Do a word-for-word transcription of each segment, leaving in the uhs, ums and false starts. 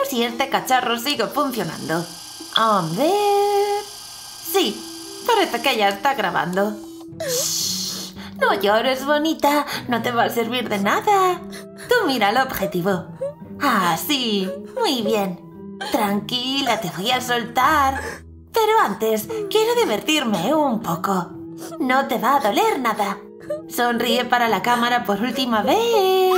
si este cacharro sigue funcionando. A ver... Sí, parece que ya está grabando. Shh, no llores, bonita, no te va a servir de nada. Tú mira el objetivo. Ah, sí, muy bien. Tranquila, te voy a soltar. Pero antes, quiero divertirme un poco. No te va a doler nada. Sonríe para la cámara por última vez.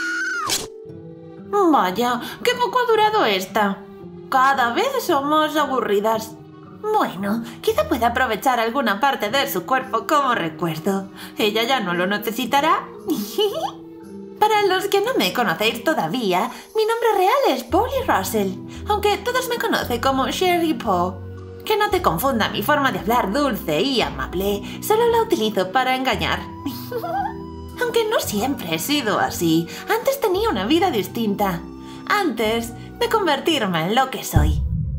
Vaya, qué poco ha durado esta. Cada vez somos aburridas. Bueno, quizá pueda aprovechar alguna parte de su cuerpo como recuerdo. Ella ya no lo necesitará. Para los que no me conocéis todavía, mi nombre real es Polly Russell, aunque todos me conocen como Sherry Poe. Que no te confunda mi forma de hablar dulce y amable, solo la utilizo para engañar. Aunque no siempre he sido así, antes tenía una vida distinta. Antes de convertirme en lo que soy.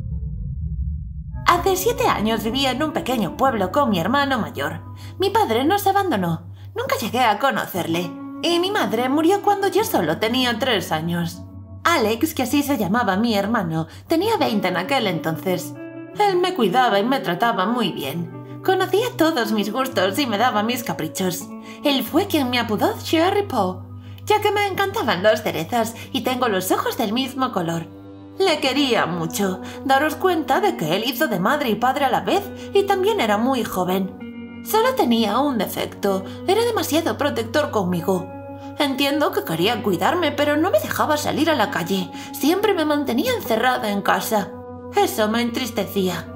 Hace siete años vivía en un pequeño pueblo con mi hermano mayor. Mi padre nos abandonó. Nunca llegué a conocerle. Y mi madre murió cuando yo solo tenía tres años. Alex, que así se llamaba mi hermano, tenía veinte en aquel entonces. Él me cuidaba y me trataba muy bien. Conocía todos mis gustos y me daba mis caprichos. Él fue quien me apodó Sherry Poe, ya que me encantaban las cerezas y tengo los ojos del mismo color. Le quería mucho. Daros cuenta de que él hizo de madre y padre a la vez y también era muy joven. Solo tenía un defecto. Era demasiado protector conmigo. Entiendo que quería cuidarme, pero no me dejaba salir a la calle. Siempre me mantenía encerrada en casa. Eso me entristecía.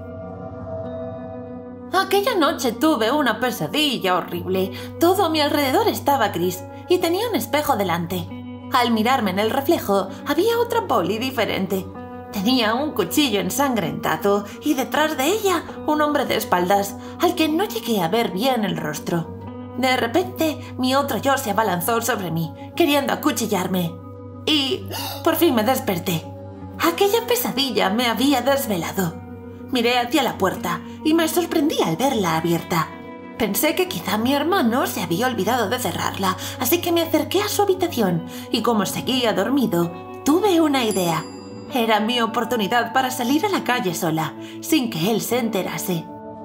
Aquella noche tuve una pesadilla horrible. Todo a mi alrededor estaba gris y tenía un espejo delante. Al mirarme en el reflejo, había otra Polly diferente. Tenía un cuchillo ensangrentado y detrás de ella un hombre de espaldas, al que no llegué a ver bien el rostro. De repente, mi otro yo se abalanzó sobre mí, queriendo acuchillarme. Y por fin me desperté. Aquella pesadilla me había desvelado. Miré hacia la puerta y me sorprendí al verla abierta. Pensé que quizá mi hermano se había olvidado de cerrarla, así que me acerqué a su habitación y como seguía dormido, tuve una idea. Era mi oportunidad para salir a la calle sola, sin que él se enterase.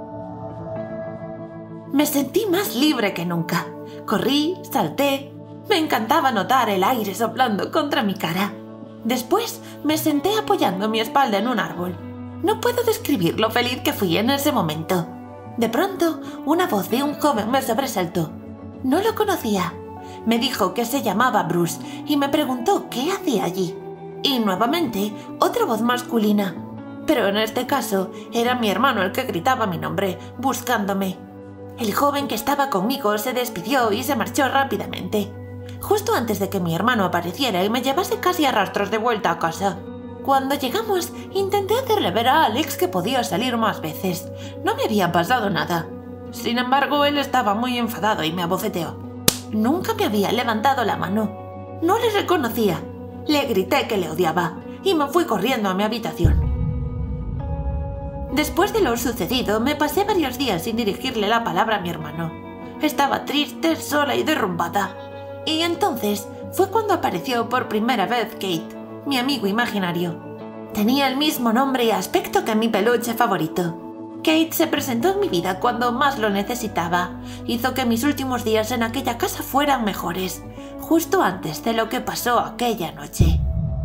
Me sentí más libre que nunca. Corrí, salté. Me encantaba notar el aire soplando contra mi cara. Después me senté apoyando mi espalda en un árbol. No puedo describir lo feliz que fui en ese momento. De pronto, una voz de un joven me sobresaltó. No lo conocía. Me dijo que se llamaba Bruce y me preguntó qué hacía allí. Y nuevamente, otra voz masculina. Pero en este caso, era mi hermano el que gritaba mi nombre, buscándome. El joven que estaba conmigo se despidió y se marchó rápidamente. Justo antes de que mi hermano apareciera y me llevase casi a rastros de vuelta a casa. Cuando llegamos, intenté hacerle ver a Alex que podía salir más veces. No me había pasado nada. Sin embargo, él estaba muy enfadado y me abofeteó. Nunca me había levantado la mano. No le reconocía. Le grité que le odiaba y me fui corriendo a mi habitación. Después de lo sucedido, me pasé varios días sin dirigirle la palabra a mi hermano. Estaba triste, sola y derrumbada. Y entonces fue cuando apareció por primera vez Kate, mi amigo imaginario. Tenía el mismo nombre y aspecto que mi peluche favorito. Kate se presentó en mi vida cuando más lo necesitaba. Hizo que mis últimos días en aquella casa fueran mejores, justo antes de lo que pasó aquella noche.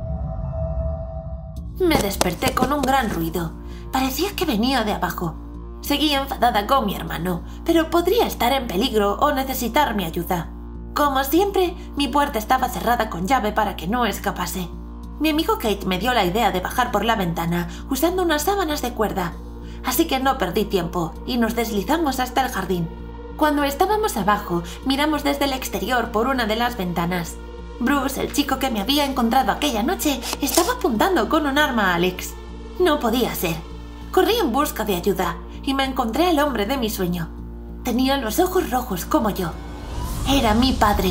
Me desperté con un gran ruido. Parecía que venía de abajo. Seguía enfadada con mi hermano, pero podría estar en peligro o necesitar mi ayuda. Como siempre, mi puerta estaba cerrada con llave para que no escapase. Mi amigo Kate me dio la idea de bajar por la ventana usando unas sábanas de cuerda. Así que no perdí tiempo y nos deslizamos hasta el jardín. Cuando estábamos abajo, miramos desde el exterior por una de las ventanas. Bruce, el chico que me había encontrado aquella noche, estaba apuntando con un arma a Alex. No podía ser. Corrí en busca de ayuda y me encontré al hombre de mi sueño. Tenía los ojos rojos como yo. Era mi padre.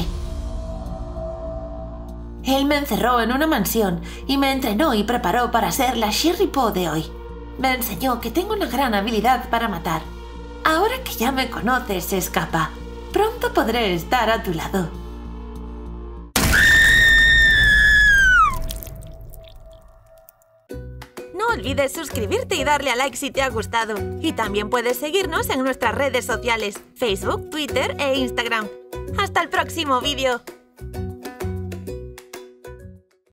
Él me encerró en una mansión y me entrenó y preparó para ser la Sherry Poe de hoy. Me enseñó que tengo una gran habilidad para matar. Ahora que ya me conoces, escapa. Pronto podré estar a tu lado. olvides suscribirte y darle a like si te ha gustado. Y también puedes seguirnos en nuestras redes sociales, Facebook, Twitter e Instagram. ¡Hasta el próximo vídeo!